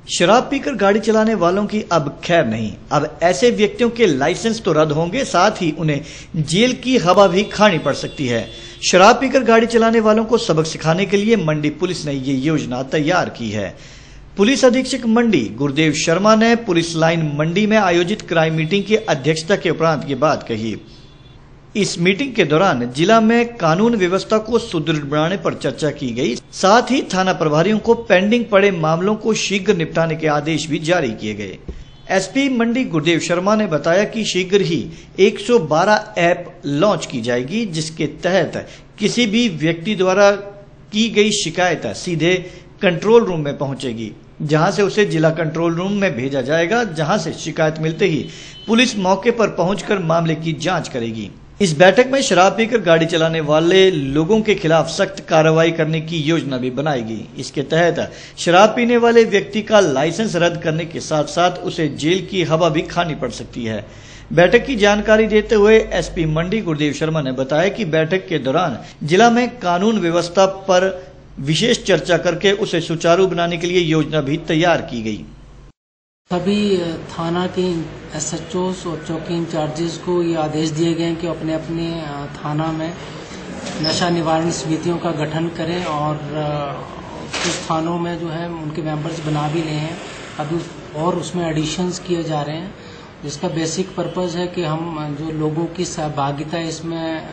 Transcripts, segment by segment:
शराब पीकर गाड़ी चलाने वालों की अब खैर नहीं। अब ऐसे व्यक्तियों के लाइसेंस तो रद्द होंगे, साथ ही उन्हें जेल की हवा भी खानी पड़ सकती है। शराब पीकर गाड़ी चलाने वालों को सबक सिखाने के लिए मंडी पुलिस ने ये योजना तैयार की है। पुलिस अधीक्षक मंडी गुरदेव शर्मा ने पुलिस लाइन मंडी में आयोजित क्राइम मीटिंग की अध्यक्षता के उपरांत ये बात कही। इस मीटिंग के दौरान जिला में कानून व्यवस्था को सुदृढ़ बनाने पर चर्चा की गई। साथ ही थाना प्रभारियों को पेंडिंग पड़े मामलों को शीघ्र निपटाने के आदेश भी जारी किए गए। एसपी मंडी गुरदेव शर्मा ने बताया कि शीघ्र ही 112 ऐप लॉन्च की जाएगी, जिसके तहत किसी भी व्यक्ति द्वारा की गई शिकायत सीधे कंट्रोल रूम में पहुंचेगी, जहां से उसे जिला कंट्रोल रूम में भेजा जाएगा, जहां से शिकायत मिलते ही पुलिस मौके पर पहुंचकर मामले की जांच करेगी। इस बैठक में शराब पीकर गाड़ी चलाने वाले लोगों के खिलाफ सख्त कार्रवाई करने की योजना भी बनाएगी। इसके तहत शराब पीने वाले व्यक्ति का लाइसेंस रद्द करने के साथ साथ उसे जेल की हवा भी खानी पड़ सकती है। बैठक की जानकारी देते हुए एसपी मंडी गुरदेव शर्मा ने बताया कि बैठक के दौरान जिला में कानून व्यवस्था पर विशेष चर्चा करके उसे सुचारू बनाने के लिए योजना भी तैयार की गई। सभी थाना के एसएचओस और चौकी इंचार्जेस को ये आदेश दिए गए हैं कि अपने अपने थाना में नशा निवारण समितियों का गठन करें और कुछ थानों में जो है उनके मेंबर्स बना भी लिए हैं अभी, और उसमें एडिशंस किए जा रहे हैं, जिसका बेसिक पर्पस है कि हम जो लोगों की सहभागिता इसमें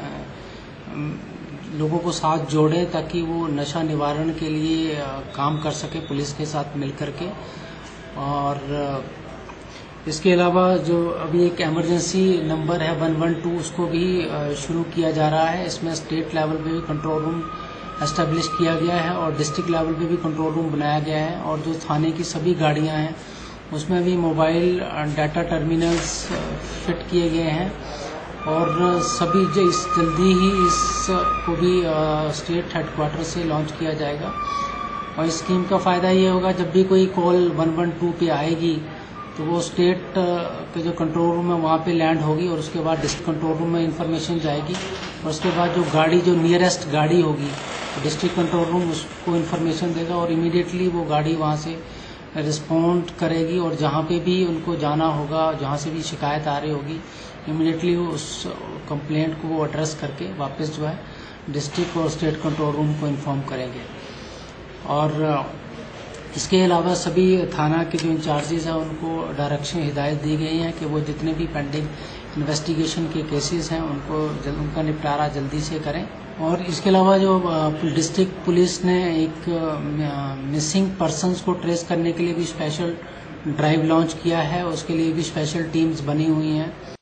लोगों को साथ जोड़ें ताकि वो नशा निवारण के लिए काम कर सके पुलिस के साथ मिलकर के। और इसके अलावा जो अभी एक इमरजेंसी नंबर है 112 उसको भी शुरू किया जा रहा है। इसमें स्टेट लेवल पे भी कंट्रोल रूम एस्टेब्लिश किया गया है और डिस्ट्रिक्ट लेवल पे भी कंट्रोल रूम बनाया गया है। और जो थाने की सभी गाड़ियां हैं उसमें भी मोबाइल डाटा टर्मिनल्स फिट किए गए हैं और सभी जल्दी ही इसको भी स्टेट हेडक्वार्टर से लॉन्च किया जाएगा। और इस स्कीम का फायदा ये होगा, जब भी कोई कॉल 112 पे आएगी तो वो स्टेट के जो कंट्रोल रूम है वहाँ पे लैंड होगी और उसके बाद डिस्ट्रिक्ट कंट्रोल रूम में इंफॉर्मेशन जाएगी और उसके बाद जो नियरेस्ट गाड़ी होगी तो डिस्ट्रिक्ट कंट्रोल रूम उसको इंफॉर्मेशन देगा और इमीडिएटली वो गाड़ी वहाँ से रिस्पॉन्ड करेगी और जहाँ पे भी उनको जाना होगा, जहाँ से भी शिकायत आ रही होगी, इमीडिएटली उस कंप्लेंट को वो एड्रेस करके वापस जो है डिस्ट्रिक्ट और स्टेट कंट्रोल रूम को इन्फॉर्म करेंगे। और इसके अलावा सभी थाना के जो इंचार्जेस हैं उनको डायरेक्शन हिदायत दी गई है कि वो जितने भी पेंडिंग इन्वेस्टिगेशन के केसेस हैं उनका निपटारा जल्दी से करें। और इसके अलावा जो डिस्ट्रिक्ट पुलिस ने एक मिसिंग पर्सन्स को ट्रेस करने के लिए भी स्पेशल ड्राइव लॉन्च किया है, उसके लिए भी स्पेशल टीम्स बनी हुई हैं।